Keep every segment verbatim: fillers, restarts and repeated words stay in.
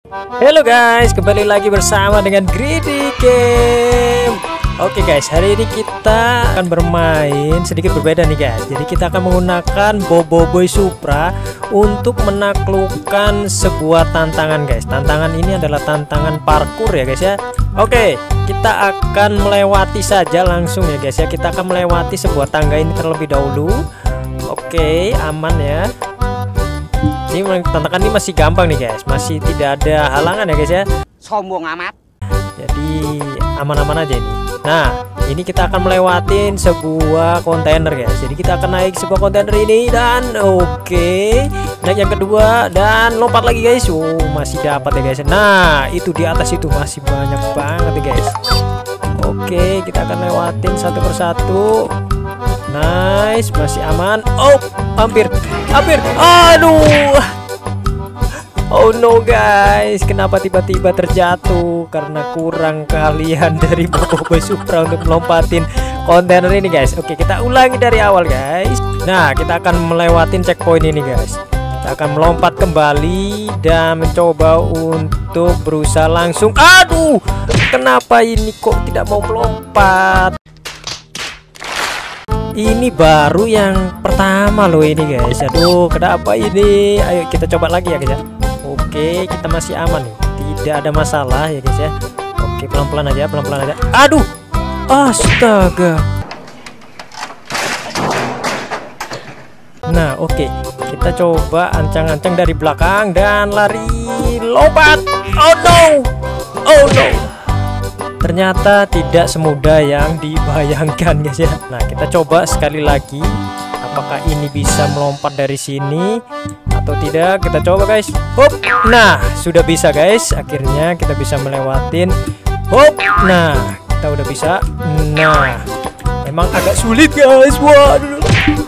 Halo guys, kembali lagi bersama dengan Greedy Game. Oke guys, hari ini kita akan bermain sedikit berbeda nih guys. Jadi kita akan menggunakan Boboiboy Supra untuk menaklukkan sebuah tantangan guys. Tantangan ini adalah tantangan parkour ya guys ya. Oke, kita akan melewati saja langsung ya guys ya. Kita akan melewati sebuah tangga ini terlebih dahulu. Oke, aman ya. Ini tantangan ini masih gampang nih guys, masih tidak ada halangan ya guys ya. Sombong amat. Jadi aman-aman aja ini. Nah, ini kita akan melewatin sebuah kontainer guys. Jadi kita akan naik sebuah kontainer ini dan oke, okay. Naik yang kedua dan lompat lagi guys. Oh, masih dapat ya guys. Nah, itu di atas itu masih banyak banget ya guys. Oke, okay, kita akan lewatin satu persatu. Nice, masih aman. Oh, hampir, hampir. Aduh. Oh no guys, kenapa tiba-tiba terjatuh? Karena kurang keahlian dari Boboiboy Supra untuk melompatin kontainer ini guys. Oke, kita ulangi dari awal guys. Nah, kita akan melewatin checkpoint ini guys. Kita akan melompat kembali dan mencoba untuk berusaha langsung. Aduh, kenapa ini kok tidak mau melompat? Ini baru yang pertama loh ini guys. Aduh, kenapa ini? Ayo kita coba lagi ya guys ya. Oke, kita masih aman nih. Tidak ada masalah ya guys ya. Oke, pelan-pelan aja, pelan-pelan aja. Aduh, astaga. Nah, oke. Kita coba ancang-ancang dari belakang dan lari lompat. Oh no. Oh no. Ternyata tidak semudah yang dibayangkan guys ya. Nah, kita coba sekali lagi. Apakah ini bisa melompat dari sini atau tidak? Kita coba guys. Hop. Nah, sudah bisa guys. Akhirnya kita bisa melewatin. Hop. Nah, kita udah bisa. Nah, emang agak sulit guys. Waduh.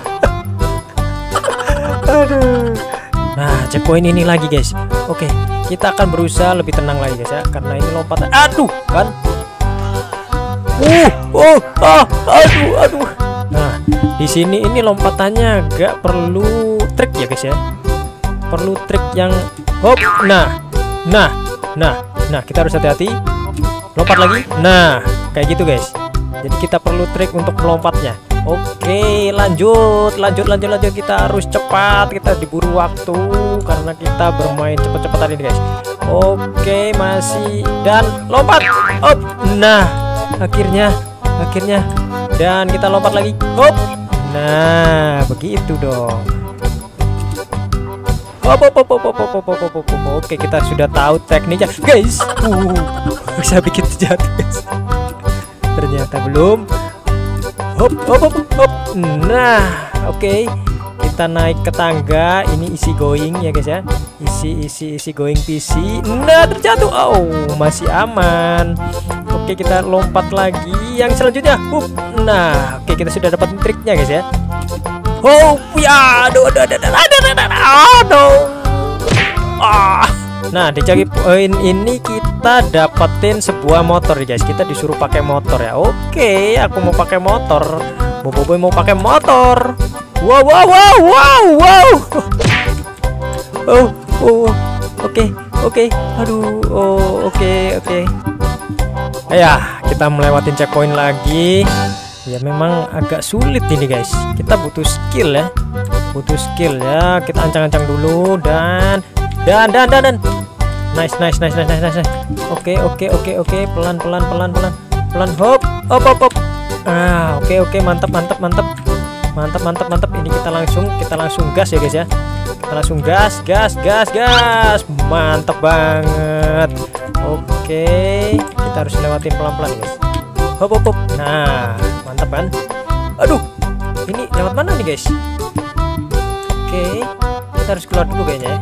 Aduh. Nah, checkpoint ini lagi guys. Oke, kita akan berusaha lebih tenang lagi guys ya. Karena ini lompatan. Aduh, kan? Uh, oh, ah, aduh, aduh. Nah, di sini ini lompatannya gak perlu trik ya guys ya. Perlu trik yang hop. Nah, nah, nah, nah, kita harus hati-hati. Lompat lagi. Nah, kayak gitu guys. Jadi kita perlu trik untuk melompatnya. Oke, lanjut, lanjut, lanjut, lanjut. Kita harus cepat. Kita diburu waktu karena kita bermain cepet-cepetan ini guys. Oke, masih dan lompat. Hop. Nah, akhirnya, akhirnya. Dan kita lompat lagi. Hop. Nah, begitu dong. Hop, hop, hop, hop, hop, hop, hop, hop, hop. Oke, kita sudah tahu tekniknya, guys. Uh, bisa bikin jatuh, guys. Ternyata belum. Hop, hop, hop, hop. Nah, oke. Kita naik ke tangga. Ini isi going ya, guys ya. Isi, isi, isi going P C. Nah, terjatuh. Oh, masih aman. Oke, kita lompat lagi yang selanjutnya. Hup. Nah, oke, kita sudah dapat triknya guys ya. Oh ya, aduh, aduh, aduh, aduh, aduh, aduh. Ah. Nah, di checkpoint ini kita dapetin sebuah motor guys. Kita disuruh pakai motor ya. Oke, aku mau pakai motor. Boboiboy mau pakai motor. Wow, wow, wow, wow, wow. Oh, oh, oke, oke. Aduh, oh, oke, oke. Ya, kita melewatin checkpoint lagi. Ya memang agak sulit ini guys. Kita butuh skill ya. Butuh skill ya. Kita ancang-ancang dulu dan dan dan dan dan. Nice, nice, nice, nice, nice, nice. Oke, oke, oke, oke. Pelan, pelan, pelan, pelan, pelan. Hop, hop, hop, hop. Ah, oke, oke. Mantap, mantap, mantap. Mantap, mantap, mantap. Ini kita langsung, kita langsung gas ya guys ya. Kita langsung gas, gas, gas, gas. Mantap banget. Oke, kita harus lewatin pelan-pelan guys. Hop, hop, hop. Nah, mantap kan? Aduh, ini lewat mana nih guys? Oke, kita harus keluar dulu kayaknya ya.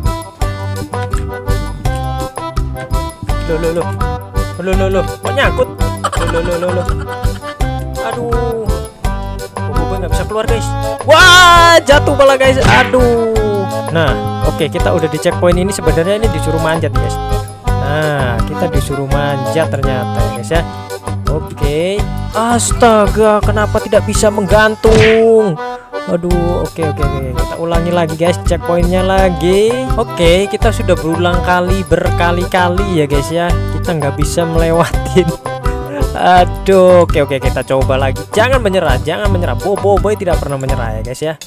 Loh, loh, loh. Loh, loh, loh. Kok nyangkut? Loh, loh, loh, loh. Aduh. Boboiboy nggak bisa keluar guys. Wah, jatuh malah guys. Aduh. Nah, oke, kita udah di checkpoint ini. Sebenarnya ini disuruh manjat guys. Nah, kita disuruh manjat ternyata ya guys ya. Oke. Astaga, kenapa tidak bisa menggantung? Aduh, oke oke oke. Kita ulangi lagi guys, checkpointnya lagi. Oke, kita sudah berulang kali berkali-kali ya guys ya. Kita nggak bisa melewatin. Aduh, oke oke kita coba lagi. Jangan menyerah, jangan menyerah. Bobo boy tidak pernah menyerah ya guys ya.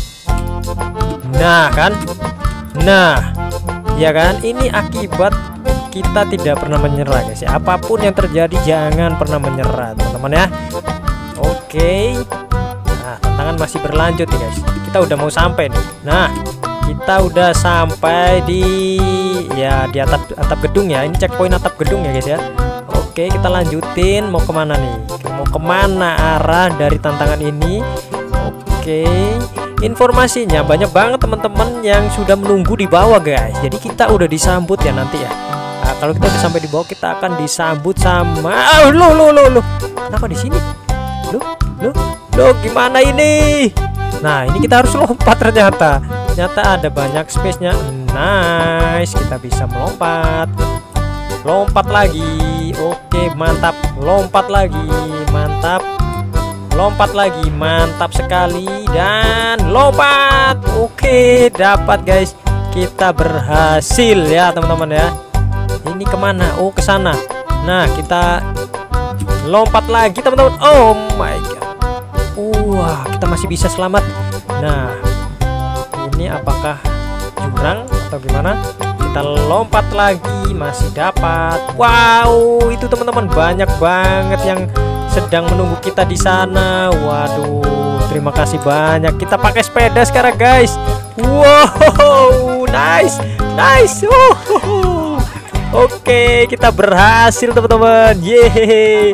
Nah kan, nah ya kan, ini akibat kita tidak pernah menyerah guys ya. Apapun yang terjadi jangan pernah menyerah teman-teman ya. Oke. Nah, tantangan masih berlanjut nih guys. Kita udah mau sampai nih. Nah, kita udah sampai di ya di atap atap gedung ya. Ini checkpoint atap gedung ya guys ya. Oke, kita lanjutin. Mau kemana nih? Mau kemana arah dari tantangan ini? Oke, informasinya banyak banget teman-teman yang sudah menunggu di bawah guys. Jadi kita udah disambut ya nanti ya. Nah, kalau kita udah sampai di bawah kita akan disambut sama oh, lo lo lo lo. Kenapa di sini? Lo lo lo gimana ini? Nah, ini kita harus lompat ternyata. Ternyata ada banyak space-nya. Nice, kita bisa melompat. Lompat lagi. Oke, mantap. Lompat lagi. Mantap. Lompat lagi. Mantap sekali. Dan lompat. Oke, dapat guys. Kita berhasil ya teman-teman ya. Ini kemana? Oh, ke sana. Nah, kita lompat lagi teman-teman. Oh my god. Wah, kita masih bisa selamat. Nah, ini apakah jurang atau gimana? Kita lompat lagi, masih dapat. Wow, itu teman-teman banyak banget yang sedang menunggu kita di sana. Waduh, terima kasih banyak. Kita pakai sepeda sekarang guys. Wow, nice, nice. Wow. Oke, kita berhasil teman-teman. Yeay.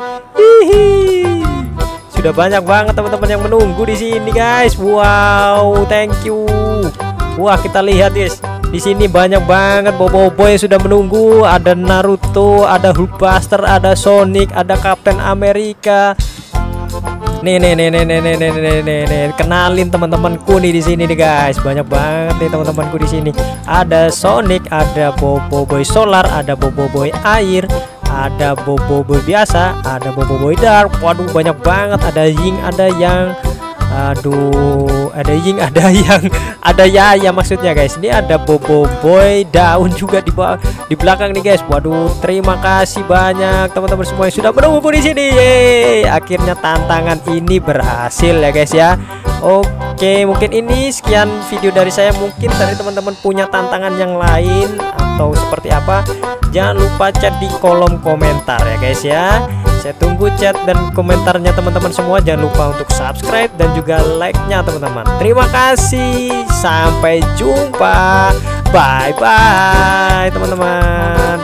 Sudah banyak banget teman-teman yang menunggu di sini guys. Wow, thank you. Wah, kita lihat guys. Di sini banyak banget bobo-bobo yang sudah menunggu. Ada Naruto, ada Hulkbuster, ada Sonic, ada Captain America. Nih nih nih nih nih nih nih nih nih, nih. Kenalin teman-temanku nih di sini nih guys. Banyak banget nih teman-temanku di sini. Ada Sonic, ada Bobo-boy solar, ada Bobo-boy air, ada Bobo-boy biasa, ada Bobo-boy dark. Waduh, banyak banget. Ada Ying, ada yang aduh, ada Ying, ada yang ada ya ya maksudnya guys. Ini ada Bobo-boy daun juga di bawah, di belakang nih guys. Waduh, terima kasih banyak teman-teman semua yang sudah menunggu di sini. Yeay, akhirnya tantangan ini berhasil ya guys ya. Oke, mungkin ini sekian video dari saya. Mungkin dari teman-teman punya tantangan yang lain atau seperti apa, jangan lupa chat di kolom komentar ya guys ya. Saya tunggu chat dan komentarnya teman-teman semua. Jangan lupa untuk subscribe dan juga like-nya teman-teman. Terima kasih. Sampai jumpa. Bye bye teman-teman.